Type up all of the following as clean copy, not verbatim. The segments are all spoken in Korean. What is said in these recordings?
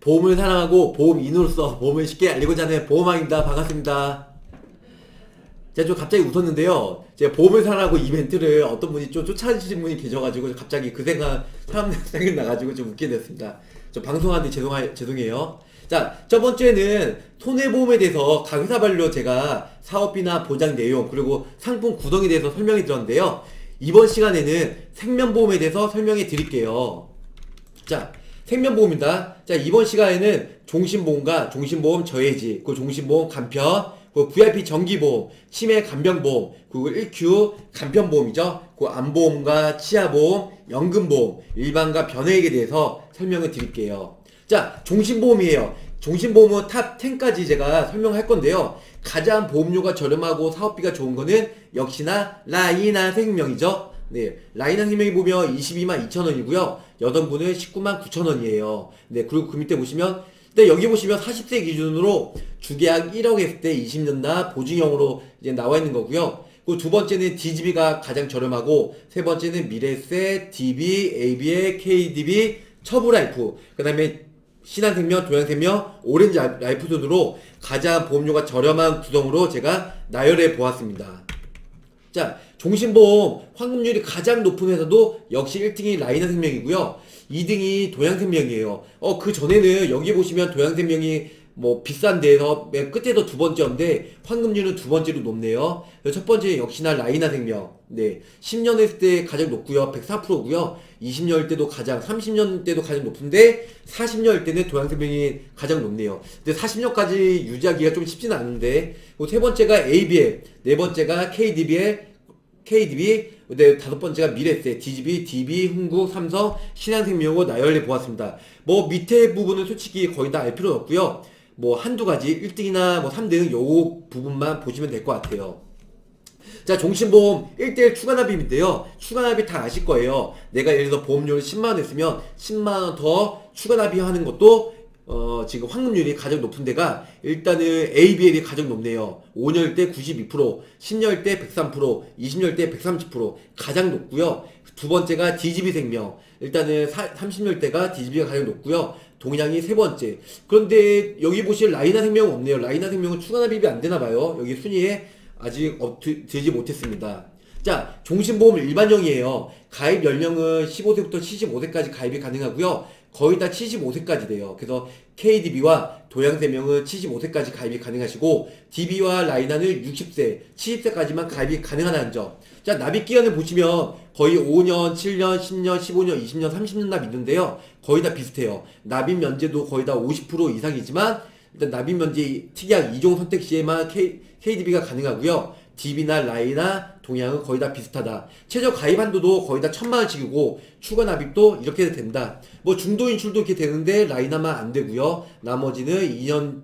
보험을 사랑하고 보험인으로서 보험을 쉽게 알리고자 하는 보험왕입니다. 반갑습니다. 제가 좀 갑자기 웃었는데요. 제가 보험을 사랑하고 이벤트를 어떤 분이 좀 쫓아주신 분이 계셔가지고 갑자기 그 사람 생각나가지고 좀 웃게 됐습니다. 저 방송하는데 죄송해요. 자, 첫 번째는 손해보험에 대해서 각 회사별로 제가 사업비나 보장 내용 그리고 상품 구성에 대해서 설명해 드렸는데요. 이번 시간에는 생명보험에 대해서 설명해 드릴게요. 자, 생명보험입니다. 자, 이번 시간에는 종신보험과 종신보험 저해지, 그 종신보험 간편, 그 VIP 정기보험, 치매 간병보험, 그리고 1Q 간편보험이죠. 그 암보험과 치아보험, 연금보험, 일반과 변액에 대해서 설명을 드릴게요. 자, 종신보험이에요. 종신보험은 탑 10까지 제가 설명할 건데요. 가장 보험료가 저렴하고 사업비가 좋은 거는 역시나 라이나 생명이죠. 네, 라이나 생명이 보면 22만 2천원이고요. 여성분은 19만 9천원이에요. 네, 그리고 그 밑에 보시면, 네, 여기 보시면 40세 기준으로 주계약 1억 했을 때 20년 나 보증형으로 이제 나와 있는 거고요. 그 두 번째는 DGB가 가장 저렴하고, 세 번째는 미래세, DB, ABA, KDB, 처브라이프, 그 다음에 신한생명, 도양생명, 오렌지 라이프 순으로 가장 보험료가 저렴한 구성으로 제가 나열해 보았습니다. 자, 종신보험 환급률이 가장 높은 회사도 역시 1등이 라이나생명이고요. 2등이 도양생명이에요. 그 전에는 여기 보시면 도양생명이 뭐 비싼 데에서 맨 끝에서 두 번째인데 환급률은 두 번째로 높네요. 첫 번째 역시나 라이나생명. 네, 10년 했을 때 가장 높고요. 104%고요. 20년일 때도 가장, 30년 때도 가장 높은데 40년일 때는 도양생명이 가장 높네요. 근데 40년까지 유지하기가 좀 쉽진 않은데, 세 번째가 ABL, 네 번째가 KDB, 네, 다섯 번째가 미래세, DGB, DB, 흥국, 삼성, 신한생명으로 나열해 보았습니다. 뭐 밑에 부분은 솔직히 거의 다 알 필요는 없고요. 뭐 한두 가지 1등이나 뭐 3등 요 부분만 보시면 될 것 같아요. 자, 종신보험 1대1 추가납입인데요. 추가납입 다 아실 거예요. 내가 예를 들어서 보험료를 10만원 했으면 10만원 더 추가납입하는 것도 지금 환급률이 가장 높은 데가 일단은 ABL이 가장 높네요. 5년일 때 92%, 10년일 때 103%, 20년일 때 130% 가장 높고요. 두 번째가 DGB생명. 일단은 30년일 때가 DGB가 가장 높고요. 동양이 세 번째. 그런데 여기 보실 라이나생명은 없네요. 라이나생명은 추가납입이 안 되나봐요. 여기 순위에 아직 들지 못했습니다. 자, 종신보험 일반형이에요. 가입 연령은 15세부터 75세까지 가입이 가능하고요. 거의 다 75세까지 돼요. 그래서 KDB와 도양생명은 75세까지 가입이 가능하시고, DB와 라이나는 60세, 70세까지만 가입이 가능하다는 점. 자, 납입기간을 보시면 거의 5년, 7년, 10년, 15년, 20년, 30년 납 있는데요. 거의 다 비슷해요. 납입 면제도 거의 다 50% 이상이지만, 일단 납입 면제 특약 2종 선택 시에만 KDB가 가능하고요. DB나 라이나 동양은 거의 다 비슷하다. 최저 가입 한도도 거의 다 1000만원씩이고 추가 납입도 이렇게 된다. 뭐 중도 인출도 이렇게 되는데 라이나만 안 되고요. 나머지는 2년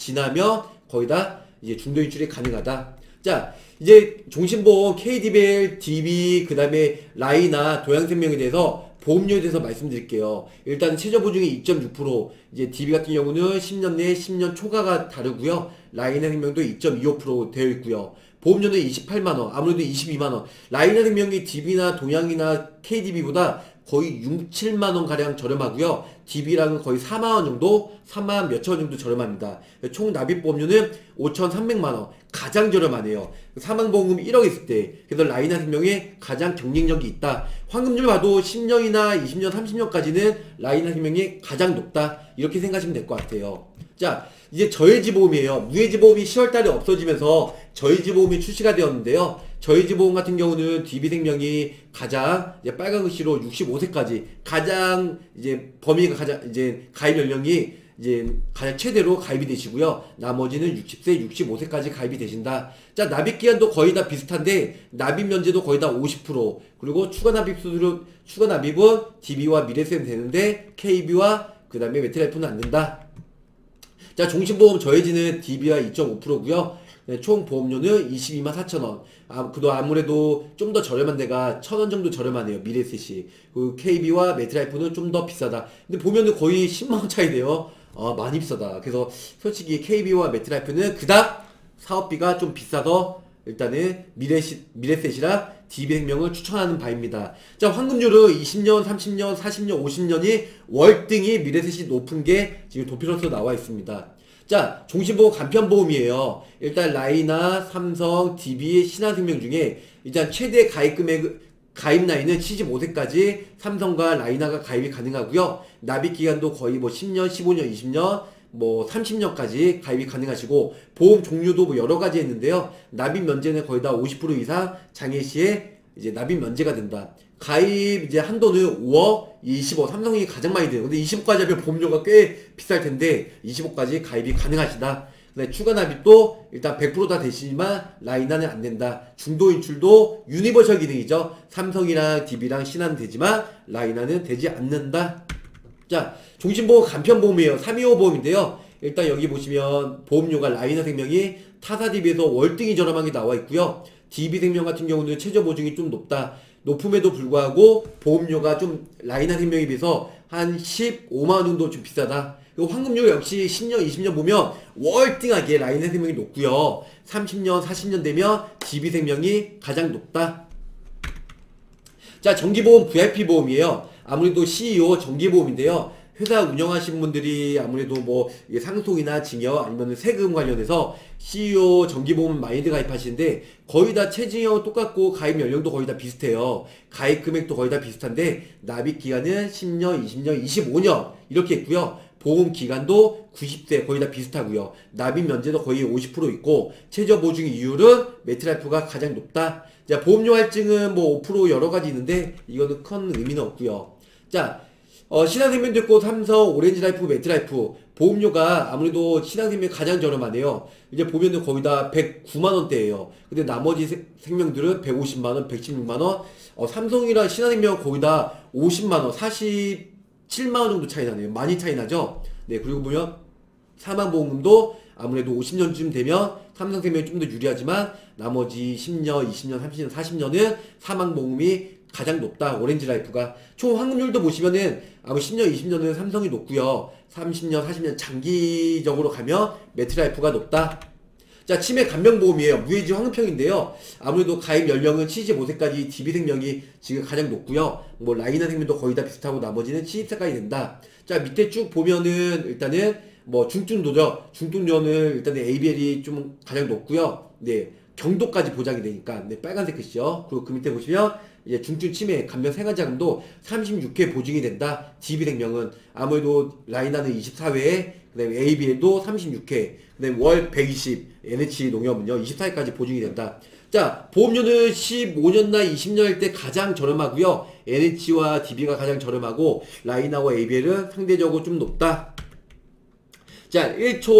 지나면 거의 다 이제 중도 인출이 가능하다. 자, 이제 종신보험 KDBL, DB, 그 다음에 라이나, 도양생명에 대해서 보험료에 대해서 말씀드릴게요. 일단 최저보증이 2.6%, 이제 DB 같은 경우는 10년 내 10년 초과가 다르고요. 라이나생명도 2.25% 되어 있고요. 보험료는 28만원, 아무래도 22만원. 라이나생명이 DB나 동양이나 KDB보다 거의 6, 7만원 가량 저렴하고요. DB랑은 거의 4만원 정도, 3만 몇천 원 정도 저렴합니다. 총 납입보험료는 5,300만원. 가장 저렴하네요. 사망보험금 1억 있을 때. 그래서 라이나생명에 가장 경쟁력이 있다. 환급률 봐도 10년이나 20년, 30년까지는 라이나생명이 가장 높다. 이렇게 생각하시면 될 것 같아요. 자, 이제 저해지보험이에요. 무해지보험이 10월달에 없어지면서 저해지보험이 출시가 되었는데요. 저해지보험 같은 경우는 DB생명이 가장 이제 빨간 글씨로 65세까지 가장 이제 범위가 가장 이제 가입 연령이 이제 가장 최대로 가입이 되시고요. 나머지는 60세, 65세까지 가입이 되신다. 자, 납입기간도 거의 다 비슷한데 납입 면제도 거의 다 50%, 그리고 추가 납입은 DB와 미래세는 되는데 KB와 그 다음에 메트라이프는 안 된다. 자, 종신보험 저해지는 DB와 2.5%고요. 총 보험료는 22만 4천원. 그도 아무래도 좀 더 저렴한 데가 1000원 정도 저렴하네요. 미래셋이. 그 KB와 메트라이프는 좀 더 비싸다. 근데 보면은 거의 10만원 차이 돼요. 많이 비싸다. 그래서 솔직히 KB와 메트라이프는 그닥 사업비가 좀 비싸서 일단은 미래셋이랑 DB생명을 추천하는 바입니다. 자, 환급률은 20년, 30년, 40년, 50년이 월등히 미래셋이 높은 게 지금 도표로서 나와 있습니다. 자, 종신보험 간편보험이에요. 일단 라이나, 삼성, DB, 신한생명 중에 일단 최대 가입 나이는 75세까지 삼성과 라이나가 가입이 가능하고요. 납입 기간도 거의 뭐 10년, 15년, 20년, 뭐 30년까지 가입이 가능하시고, 보험 종류도 뭐 여러 가지 있는데요. 납입 면제는 거의 다 50% 이상 장애 시에 이제 납입 면제가 된다. 가입 이제 한도는 5억, 20억, 삼성이 가장 많이 돼요. 근데 20억까지 하면 보험료가 꽤 비쌀 텐데 20억까지 가입이 가능하시다. 네, 추가 납입도 일단 100% 다 되시지만 라이나는 안 된다. 중도 인출도 유니버셜 기능이죠. 삼성이랑 DB랑 신한은 되지만 라이나는 되지 않는다. 자, 종신보험 간편보험이에요. 325 보험인데요. 일단 여기 보시면 보험료가 라이나 생명이 타사 DB에서 월등히 저렴한 게 나와 있고요. DB생명 같은 경우는 최저 보증이 좀 높다. 높음에도 불구하고 보험료가 좀 라이나 생명에 비해서 한 15만원 정도 좀 비싸다. 그리고 환급률 역시 10년, 20년 보면 월등하게 라이나 생명이 높고요. 30년, 40년 되면 DB생명이 가장 높다. 자, 정기보험 VIP 보험이에요. 아무래도 CEO 정기보험인데요. 회사 운영하시는 분들이 아무래도 뭐 상속이나 증여 아니면 세금 관련해서 CEO 정기보험 많이들 가입하시는데 거의 다 체증형 똑같고 가입 연령도 거의 다 비슷해요. 가입 금액도 거의 다 비슷한데 납입 기간은 10년, 20년, 25년 이렇게 있고요. 보험 기간도 90세 거의 다 비슷하고요. 납입 면제도 거의 50% 있고 최저 보증 이율은 매트라이프가 가장 높다. 자, 보험료 할증은 뭐 5% 여러 가지 있는데 이거는 큰 의미는 없고요. 자, 신한생명도 있고 삼성, 오렌지라이프, 매트라이프 보험료가 아무래도 신한생명이 가장 저렴하네요. 이제 보면은 거의 다 109만원대예요. 근데 나머지 생명들은 150만원, 116만원, 삼성이랑 신한생명 거의 다 50만원, 47만원 정도 차이 나네요. 많이 차이 나죠? 네, 그리고 보면 사망보험금도 아무래도 50년쯤 되면 삼성생명이 좀 더 유리하지만 나머지 10년, 20년, 30년, 40년은 사망보험이 가장 높다. 오렌지라이프가 총 환급률도 보시면은 아무 10년, 20년은 삼성이 높고요. 30년, 40년 장기적으로 가면 매트라이프가 높다. 자, 치매 간병보험이에요. 무해지 환급형인데요. 아무래도 가입 연령은 75세까지 DB생명이 지금 가장 높고요. 뭐 라이나 생명도 거의 다 비슷하고 나머지는 70세까지 된다. 자, 밑에 쭉 보면은 일단은 뭐 중증도죠. 중증도는 일단은 ABL이 좀 가장 높고요. 네, 경도까지 보장이 되니까. 네, 빨간색 글씨요. 그리고 그 밑에 보시면 이제 중증 치매 간병 생활자금도 36회 보증이 된다. DB생명은 아무래도 라이나는 24회에 그다음에 ABL도 36회, 그다음에 월 120, NH 농협은요 24회까지 보증이 된다. 자, 보험료는 15년나 20년일 때 가장 저렴하고요. NH와 DB가 가장 저렴하고 라이나와 ABL은 상대적으로 좀 높다. 자,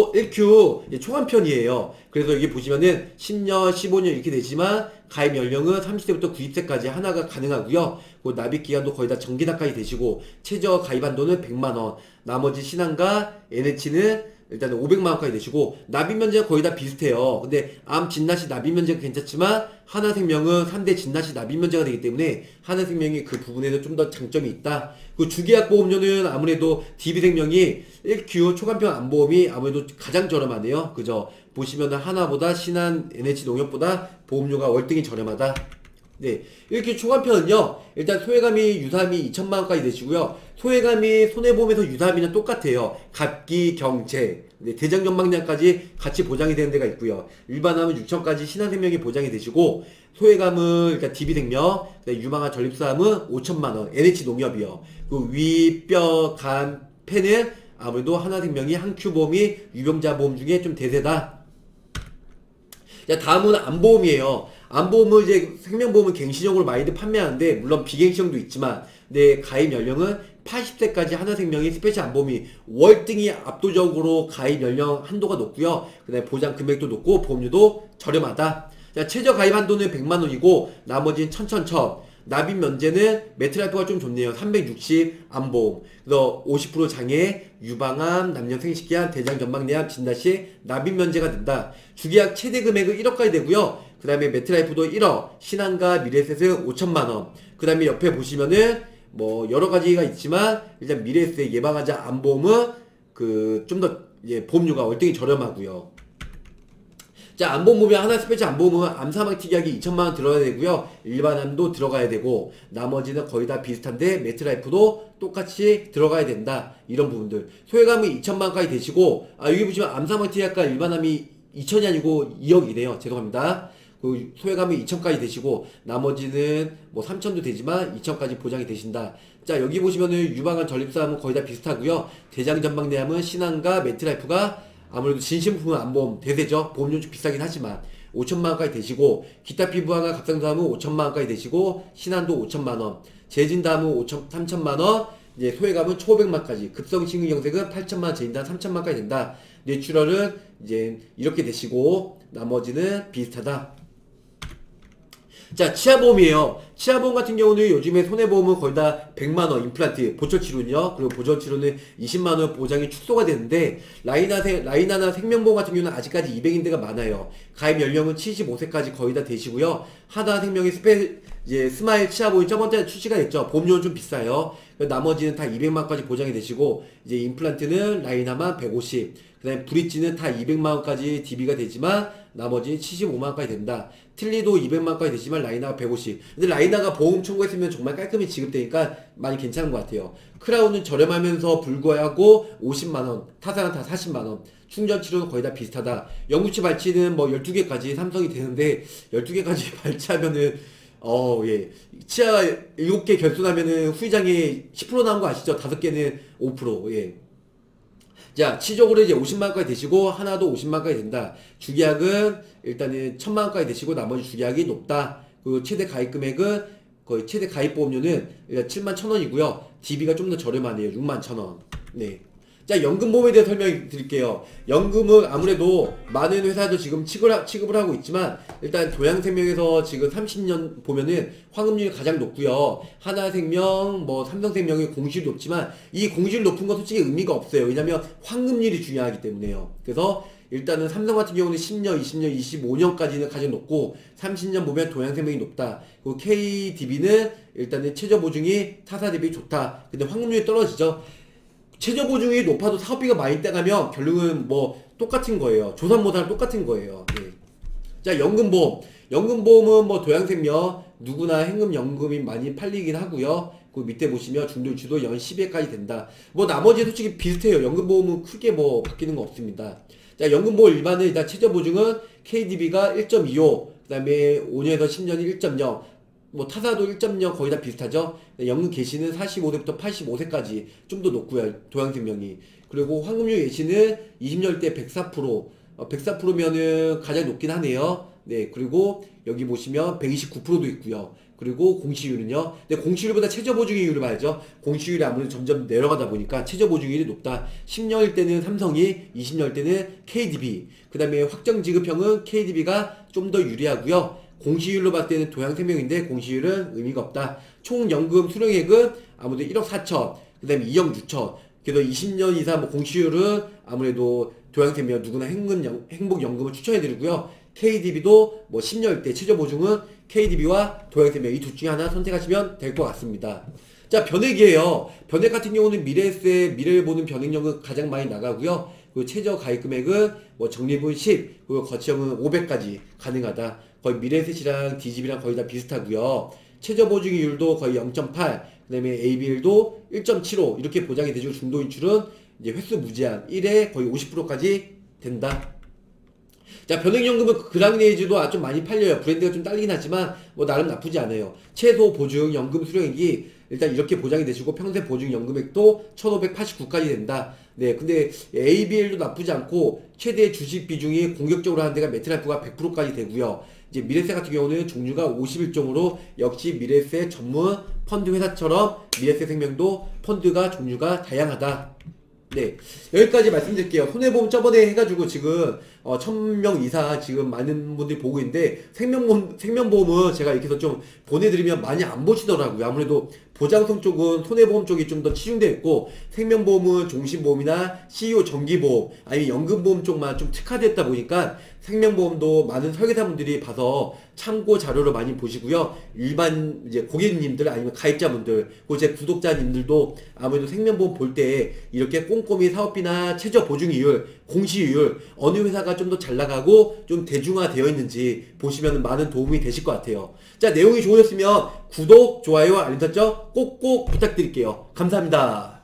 1Q 초간편이에요. 그래서 여기 보시면은 10년, 15년 이렇게 되지만 가입 연령은 30세부터 90세까지 하나가 가능하고요. 그 납입 기간도 거의 다 정기납까지 되시고 최저 가입 한도는 100만원. 나머지 신한과 NH는 일단은 500만원까지 되시고 납입 면제가 거의 다 비슷해요. 근데 암 진단시 납입 면제가 괜찮지만 하나생명은 3대 진단시 납입 면제가 되기 때문에 하나생명이 그 부분에서 좀 더 장점이 있다. 그 주계약 보험료는 아무래도 DB생명이 1Q 초간편 암보험이 아무래도 가장 저렴하네요. 그죠? 보시면은 하나보다 신한, NH 농협보다 보험료가 월등히 저렴하다. 네, 이렇게 초간편은요 일단 소외감이 유사함이 2천만원까지 되시고요. 소외감이 손해보험에서 유사함이랑 똑같아요. 갑기, 경체, 네, 대장전망량까지 같이 보장이 되는 데가 있고요. 일반암은 6천까지 신한생명이 보장이 되시고 소외감은 일단 DB생명, 유망한 전립선암은 5천만원, NH농협이요. 그 위, 뼈, 간, 폐는 아무래도 하나생명이 한큐보험이 유병자보험 중에 좀 대세다. 자, 다음은 암보험이에요. 암보험은 이제 생명보험은 갱신형으로 많이들 판매하는데 물론 비갱신형도 있지만 내 가입 연령은 80세까지 하나생명이 스페셜 암보험이 월등히 압도적으로 가입 연령 한도가 높고요. 그 다음에 보장 금액도 높고 보험료도 저렴하다. 자, 최저 가입 한도는 100만원이고 나머지는 1000. 납입 면제는 매트라이프가 좀 좋네요. 360 암보험. 그래서 50% 장애, 유방암, 남녀 생식기암, 대장전망내암 진단시 납입 면제가 된다. 주계약 최대 금액은 1억까지 되고요. 그 다음에 매트라이프도 1억, 신한과 미래에셋은 5천만원. 그 다음에 옆에 보시면은 뭐 여러 가지가 있지만 일단 미래에셋 예방하자 암보험은 그 좀 더 보험료가 월등히 저렴하고요. 자, 암보험 보면 하나 스페셜 암보험은 암사망 특이하게 2천만원 들어가야 되고요. 일반암도 들어가야 되고 나머지는 거의 다 비슷한데 메트라이프도 똑같이 들어가야 된다. 이런 부분들. 소액암은 2천만원까지 되시고 여기 보시면 암사망 특이할까 일반암이 2천이 아니고 2억이래요. 죄송합니다. 그 소액암이 2천까지 되시고 나머지는 뭐 3천도 되지만 2천까지 보장이 되신다. 자, 여기 보시면은 유방암 전립선암은 거의 다 비슷하고요. 대장전방내암은 신암과 메트라이프가 아무래도 진심부품 암보험 대세죠. 보험료 좀 비싸긴 하지만 5천만원까지 되시고 기타 피부암과 갑상선암은 5천만원까지 되시고 신암도 5천만원, 재진담은 3천만원, 이제 소액암은 1,500만까지, 급성심근경색은 8천만원, 재진담 3천만까지 된다. 뇌출혈은 이제 이렇게 되시고 나머지는 비슷하다. 자, 치아보험이에요. 치아보험 같은 경우는 요즘에 손해보험은 거의 다 100만원 임플란트, 보철치료는요. 그리고 보철치료는 20만원 보장이 축소가 되는데 라이나나 생명보험 같은 경우는 아직까지 200인 데가 많아요. 가입 연령은 75세까지 거의 다 되시고요. 하나생명의 이제 스마일 치아보험이 저번에 출시가 됐죠. 보험료는 좀 비싸요. 나머지는 다 200만원까지 보장이 되시고 이제 임플란트는 라이나만 150, 그 다음에 브릿지는 다 200만원까지 DB가 되지만 나머지는 75만원까지 된다. 틀리도 200만원까지 되지만 라이나가 150. 근데 라이나가 보험 청구했으면 정말 깔끔히 지급되니까 많이 괜찮은 것 같아요. 크라운은 저렴하면서 불구하고 50만원, 타사는 다 40만원, 충전치료는 거의 다 비슷하다. 영구치 발치는 뭐 12개까지 삼성이 되는데 12개까지 발치하면은 예. 치아 7개 결손하면은 후유장애 10% 나온 거 아시죠? 5개는 5%. 예. 자, 치적으로 이제 50만원까지 되시고 하나도 50만원까지 된다. 주계약은 일단은 1000만원까지 되시고 나머지 주계약이 높다. 그 최대 가입 금액은 거의 최대 가입 보험료는 71,000원이고요. DB가 좀 더 저렴하네요. 61,000원. 네. 자, 연금보험에 대해 설명 드릴게요. 연금은 아무래도 많은 회사도 지금 취급을 하고 있지만 일단 도양생명에서 지금 30년 보면은 환급률이 가장 높고요. 하나생명, 뭐 삼성생명의 공시율이 높지만 이 공시율 높은 건 솔직히 의미가 없어요. 왜냐면 환급률이 중요하기 때문에요. 그래서 일단은 삼성 같은 경우는 10년, 20년, 25년까지는 가장 높고 30년 보면 도양생명이 높다. 그리고 KDB는 일단은 최저보증이 타사 대비 좋다. 근데 환급률이 떨어지죠. 최저보증이 높아도 사업비가 많이 떼가면 결국은 뭐 똑같은 거예요. 조선모사랑 똑같은 거예요. 네. 자, 연금보험. 연금보험은 뭐 도양생명 누구나 현금연금이 많이 팔리긴 하고요. 그 밑에 보시면 중도주도 연 10회까지 된다. 뭐 나머지 솔직히 비슷해요. 연금보험은 크게 뭐 바뀌는 거 없습니다. 자, 연금보험 일반은 일단 최저보증은 KDB가 1.25, 그 다음에 5년에서 10년이 1.0, 뭐 타사도 1.0 거의 다 비슷하죠. 연금 개시는 45세부터 85세까지 좀 더 높고요. 도양생명이. 그리고 환급률 예시는 20년 때 104%, 104%면은 가장 높긴 하네요. 네, 그리고 여기 보시면 129%도 있고요. 그리고 공시율은요. 근데 공시율보다 최저보증이율을 봐야죠. 공시율이 아무래도 점점 내려가다 보니까 최저보증이율이 높다. 10년일 때는 삼성이, 20년일 때는 KDB. 그 다음에 확정지급형은 KDB가 좀 더 유리하고요. 공시율로 봤을 때는 도양생명인데 공시율은 의미가 없다. 총연금 수령액은 아무래도 1억 4천, 그 다음에 2억 6천. 그래서 20년 이상 뭐 공시율은 아무래도 도양생명 누구나 행복연금을 추천해드리고요. KDB도 뭐 10년일 때 최저보증은 KDB와 도양생명 이 둘 중에 하나 선택하시면 될 것 같습니다. 자, 변액이에요. 변액 같은 경우는 미래세, 미래를 보는 변액연금 가장 많이 나가고요. 그 최저 가입 금액은 뭐 적립은 10, 그리고 거치형은 500까지 가능하다. 거의 미래셋이랑 DGB랑 거의 다 비슷하고요. 최저 보증이율도 거의 0.8, 그 다음에 ABL도 1.75 이렇게 보장이 되고 중도 인출은 이제 횟수 무제한 1에 거의 50%까지 된다. 자, 변액연금은 그랑레이즈도 좀 많이 팔려요. 브랜드가 좀 딸리긴 하지만 뭐 나름 나쁘지 않아요. 최소 보증 연금 수령액이 일단 이렇게 보장이 되시고 평생 보증 연금액도 1589까지 된다. 네, 근데 ABL도 나쁘지 않고 최대 주식 비중이 공격적으로 하는 데가 메트라이프가 100%까지 되고요. 이제 미래세 같은 경우는 종류가 51종으로 역시 미래세 전문 펀드 회사처럼 미래세 생명도 펀드가 종류가 다양하다. 네, 여기까지 말씀드릴게요. 손해보험 저번에 해가지고 지금 1000명 이상 지금 많은 분들이 보고 있는데 생명보험은 제가 이렇게 해서 좀 보내드리면 많이 안 보시더라고요. 아무래도 보장성 쪽은 손해보험 쪽이 좀 더 치중되어 있고, 생명보험은 종신보험이나 CEO 정기보험 아니면 연금보험 쪽만 좀 특화됐다 보니까 생명보험도 많은 설계사분들이 봐서 참고 자료를 많이 보시고요. 일반 이제 고객님들 아니면 가입자분들, 그리고 제 구독자님들도 아무래도 생명보험 볼 때 이렇게 꼼꼼히 사업비나 최저 보증이율, 공시이율 어느 회사가 좀 더 잘 나가고 좀 대중화되어 있는지 보시면 많은 도움이 되실 것 같아요. 자, 내용이 좋으셨으면 구독, 좋아요, 알림 설정 꼭꼭 부탁드릴게요. 감사합니다.